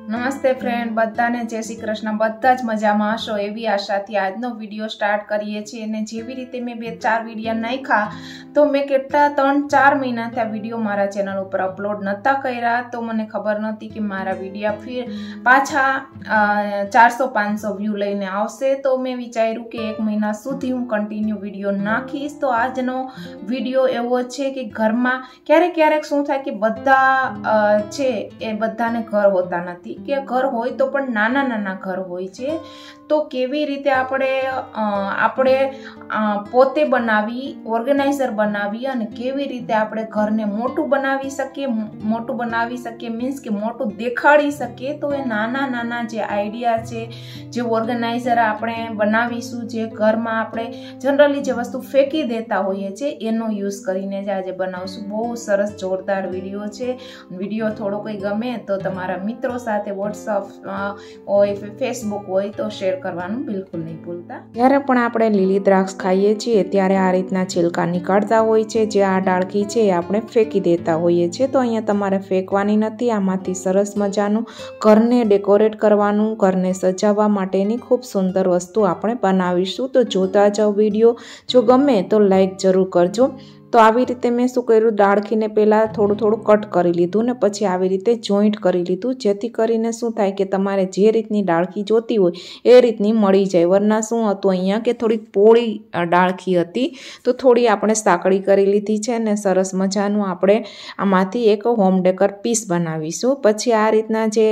નમસ્તે ફ્રેન્ડ, બધાને જય શ્રી કૃષ્ણ। બધા જ મજામાં હશો એવી આશાથી આજનો વિડીયો સ્ટાર્ટ કરીએ છીએ। અને જેવી રીતે મેં 2-4 વિડીયો નાખ્યા તો મેં કેટલા 3-4 મહિનાથી આ વિડીયો મારા ચેનલ ઉપર અપલોડ નહોતા કર્યા, તો મને ખબર નહોતી કે મારા વિડીયો ફિર પાછા 400-500 વ્યૂ લઈને આવશે। તો મેં વિચાર્યું કે 1 મહિના સુધી હું કન્ટિન્યુ વિડીયો નાખીશ। તો આજનો વિડીયો એવો છે કે ઘરમાં ક્યારેક શું થાય કે બધા છે એ બધાને ઘર હોતા નથી કે ઘર હોય તો પણ નાના ઘર હોય છે, તો કેવી રીતે આપણે પોતે બનાવી ઓર્ગેનાઇઝર બનાવી અને કેવી રીતે આપણે ઘરને મોટું બનાવી શકીએ મીન્સ કે મોટું દેખાડી શકીએ। તો એ નાના જે આઈડિયા છે, જે ઓર્ગેનાઇઝર આપણે બનાવીશું, જે ઘરમાં આપણે જનરલી જે વસ્તુ ફેંકી દેતા હોઈએ છીએ એનો યુઝ કરીને જ આજે બનાવશું। બહુ સરસ જોરદાર વિડીયો છે। વિડીયો થોડો કોઈ ગમે તો તમારા મિત્રો સાથે વોટ્સઅપ હોય ફેસબુક હોય તો શેર કરવાનું બિલકુલ નહીં ભૂલતા। જ્યારે પણ આપણે લીલી દ્રાક્ષ ખાઈએ છીએ ત્યારે આ રીતના છિલકા નીકળતા હોય છે, જે આ ડાળખી છે એ આપણે ફેંકી દેતા હોઈએ છીએ। તો અહીંયા તમારે ફેંકવાની નથી, આમાંથી સરસ મજાનું ઘરને ડેકોરેટ કરવાનું, ઘરને સજાવવા માટેની ખૂબ સુંદર વસ્તુ આપણે બનાવીશું। તો જોતા જાઓ વિડીયો, જો ગમે તો લાઈક જરૂર કરજો। તો આવી રીતે મેં શું કર્યું, ડાળખીને પહેલાં થોડું કટ કરી લીધું ને પછી આવી રીતે જોઈન્ટ કરી લીધું, જેથી કરીને શું થાય કે તમારે જે રીતની ડાળખી જોતી હોય એ રીતની મળી જાય। વરના શું હતું અહીંયા કે થોડીક પોળી ડાળખી હતી, તો થોડી આપણે સાંકડી કરી લીધી છે ને સરસ મજાનું આપણે આમાંથી એક હોમ ડેકર પીસ બનાવીશું। પછી આ રીતના જે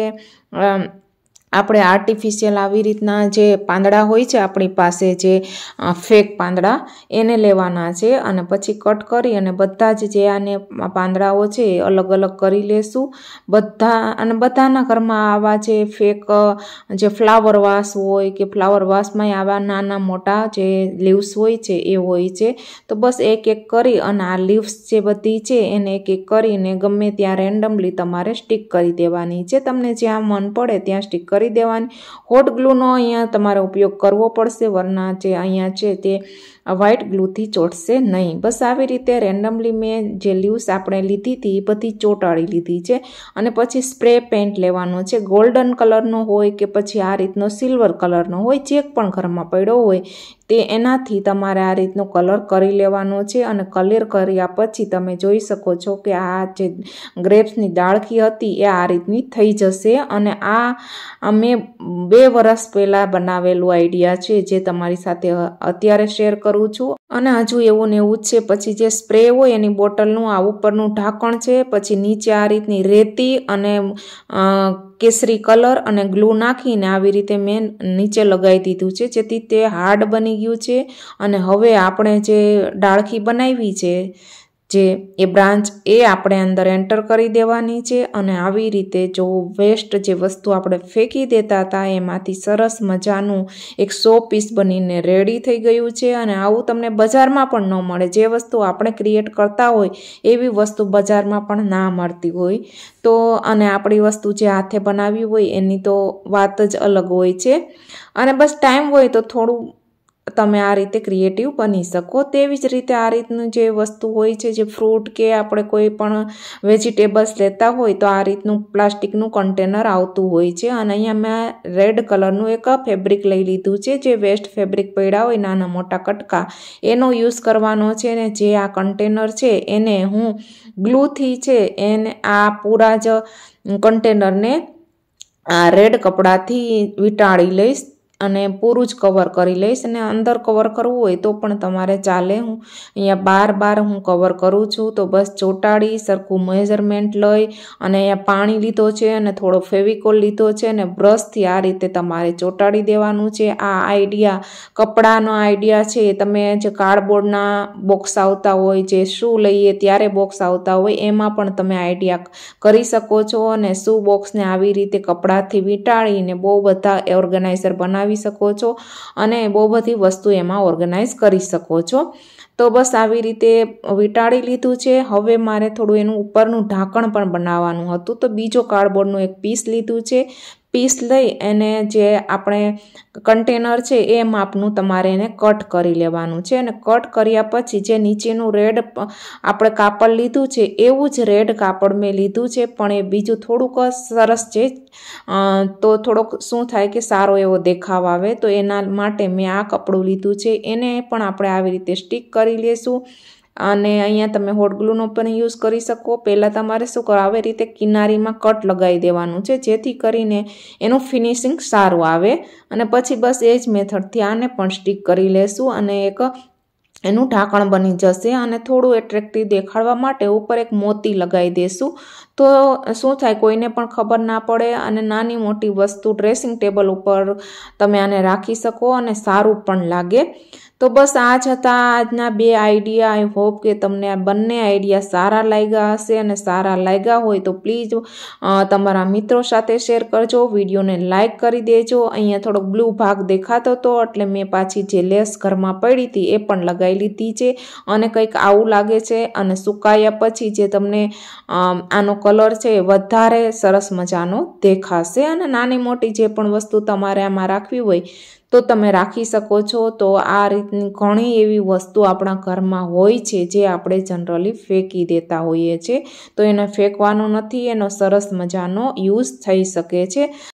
આપણે આર્ટિફિશિયલ આવી રીતના જે પાંદડા હોય છે આપણી પાસે, જે ફેક પાંદડા એને લેવાના છે અને પછી કટ કરી અને બધા જ જે આને પાંદડાઓ છે એ અલગ કરી લેશું બધા। અને બધાના ઘરમાં આવા જે ફેક જે ફ્લાવર વાસ હોય કે ફ્લાવર વાસમાં આવા નાના મોટા જે લીવ્સ હોય છે એ હોય છે। તો બસ એક કરી અને આ લીવ્સ જે બધી છે એને એક કરીને ગમે ત્યાં રેન્ડમલી તમારે સ્ટીક કરી દેવાની છે, તમને જ્યાં મન પડે ત્યાં સ્ટીક કરી દેવાની। હોટ ગ્લુનો અહીંયા તમારે ઉપયોગ કરવો પડશે, વરના જે અહીંયા છે તે વ્હાઇટ ગ્લુથી ચોટશે નહીં। બસ આવી રીતે રેન્ડમલી મેં જે લીવ્સ આપણે લીધી હતી એ બધી ચોંટાડી લીધી છે અને પછી સ્પ્રે પેન્ટ લેવાનો છે, ગોલ્ડન કલરનો હોય કે પછી આ રીતનો સિલ્વર કલરનો હોય, જે પણ ઘરમાં પડ્યો હોય તે એનાથી તમારે આ રીતનો કલર કરી લેવાનો છે। અને કલર કર્યા પછી તમે જોઈ શકો છો કે આ જે ગ્રેપ્સની ડાળખી હતી એ આ રીતની થઈ જશે। અને આ મેં 2 વર્ષ પહેલાં બનાવેલું આઈડિયા છે, જે તમારી સાથે અત્યારે શેર કરું છું અને હજુ એવું ને એવું જ છે। પછી જે સ્પ્રે હોય એની બોટલનું આ ઉપરનું ઢાંકણ છે, પછી નીચે આ રીતની રેતી અને કેસરી કલર અને ગ્લુ નાખીને આવી રીતે મેં નીચે લગાવી દીધું છે, જેથી તે હાર્ડ બની ગયું છે। અને હવે આપણે જે ડાળખી બનાવી છે, જે એ બ્રાન્ચ એ આપણે અંદર એન્ટર કરી દેવાની છે અને આવી રીતે જો વેસ્ટ જે વસ્તુ આપણે ફેંકી દેતા હતા એમાંથી સરસ મજાનું એક 100 પીસ બનીને રેડી થઈ ગયું છે। અને આવું તમને બજારમાં પણ ન મળે, જે વસ્તુ આપણે ક્રિએટ કરતા હોય એવી વસ્તુ બજારમાં પણ ના મળતી હોય। તો અને આપણી વસ્તુ જે હાથે બનાવી હોય એની તો વાત જ અલગ હોય છે। અને બસ ટાઈમ હોય તો થોડું તમે આ રીતે ક્રિએટિવ બની શકો। તેવી જ રીતે આ રીતનું જે વસ્તુ હોય છે, જે ફ્રૂટ કે આપણે કોઈ પણ વેજીટેબલ્સ લેતા હોય તો આ રીતનું પ્લાસ્ટિકનું કન્ટેનર આવતું હોય છે। અને અહીંયા મેં રેડ કલરનું એક ફેબ્રિક લઈ લીધું છે, જે વેસ્ટ ફેબ્રિક પડ્યા હોય નાના મોટા કટકા એનો યુઝ કરવાનો છે। ને જે આ કન્ટેનર છે એને હું ગ્લુથી છે એને આ પૂરા જ કન્ટેનરને આ રેડ કપડાથી વીંટાળી લઈશ અને પૂરું જ કવર કરી લઈશ। અને અંદર કવર કરવું હોય તો પણ તમારે ચાલે, હું અહીંયા બાર હું કવર કરું છું। તો બસ ચોંટાડી સરખું મેઝરમેન્ટ લઈ અને અહીંયા પાણી લીધો છે અને થોડો ફેવિકોલ લીધો છે અને બ્રશથી આ રીતે તમારે ચોંટાડી દેવાનું છે। આ આઈડિયા કપડાનો આઈડિયા છે, તમે જે કાર્ડબોર્ડના બોક્સ આવતા હોય, જે શૂ લઈએ ત્યારે બોક્સ આવતા હોય એમાં પણ તમે આઈડિયા કરી શકો છો અને શૂ બોક્સને આવી રીતે કપડાથી વીંટાળીને બહુ બધા ઓર્ગેનાઇઝર બનાવી શકો છો અને બહુ બધી વસ્તુ એમાં ઓર્ગેનાઇઝ કરી શકો છો। તો બસ આવી રીતે વીંટાળી લીધું છે। હવે મારે થોડું એનું ઉપરનું ઢાંકણ પણ બનાવવાનું હતું, તો બીજો કાર્ડબોર્ડનું એક પીસ લીધું છે, પીસ લઈ અને જે આપણે કન્ટેનર છે એ માપનું તમારે એને કટ કરી લેવાનું છે અને કટ કર્યા પછી જે નીચેનું રેડ આપણે કાપડ લીધું છે એવું જ રેડ કાપડ મેં લીધું છે, પણ એ બીજું થોડુંક સરસ છે તો થોડોક શું થાય કે સારો એવો દેખાવ આવે, તો એના માટે મેં આ કપડું લીધું છે. એને પણ આપણે આવી રીતે સ્ટીક કરી લેશું અને અહીંયા તમે હોટ ગ્લુનો પણ યુઝ કરી શકો. પહેલાં તમારે શું કરો, આવી રીતે કિનારીમાં કટ લગાવી દેવાનું છે જેથી કરીને એનું ફિનિશિંગ સારું આવે અને પછી બસ એ જ મેથડથી આને પણ સ્ટીક કરી લેશું અને એક એનું ઢાંકણ બની જશે અને થોડું એટ્રેક્ટિવ દેખાડવા માટે ઉપર એક મોતી લગાવી દેશું. તો શું થાય, કોઈને પણ ખબર ના પડે અને નાની મોટી વસ્તુ ડ્રેસિંગ ટેબલ ઉપર તમે આને રાખી શકો અને સારું પણ લાગે. તો બસ આ જ હતા આજના 2 આઈડિયા. આઈ હોપ કે તમને આ બંને આઈડિયા સારા લાગ્યા હશે અને સારા લાગ્યા હોય તો પ્લીઝ તમારા મિત્રો સાથે શેર કરજો, વિડીયોને લાઇક કરી દેજો. અહીંયા થોડોક બ્લુ ભાગ દેખાતો હતો એટલે મેં પાછી જે લેસ ઘરમાં પડી હતી એ પણ લગાવી લીધી છે અને કંઈક આવું લાગે છે અને સુકાયા પછી જે તમને આનો કલર છે એ વધારે સરસ મજાનો દેખાશે અને નાની મોટી જે પણ વસ્તુ તમારે આમાં રાખવી હોય તો તમે રાખી શકો છો. તો આ રીતની ઘણી એવી વસ્તુ આપણા ઘરમાં હોય છે જે આપણે જનરલી ફેંકી દેતા હોઈએ છીએ, તો એને ફેંકવાનો નથી, એનો સરસ મજાનો યુઝ થઈ શકે છે.